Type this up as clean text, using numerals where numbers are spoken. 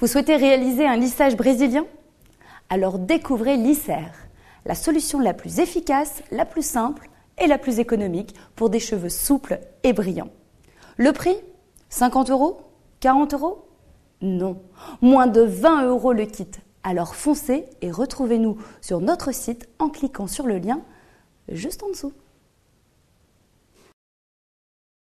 Vous souhaitez réaliser un lissage brésilien? Alors découvrez Lisser, la solution la plus efficace, la plus simple et la plus économique pour des cheveux souples et brillants. Le prix? 50 €? 40 €? Non, moins de 20 € le kit. Alors foncez et retrouvez-nous sur notre site en cliquant sur le lien juste en dessous.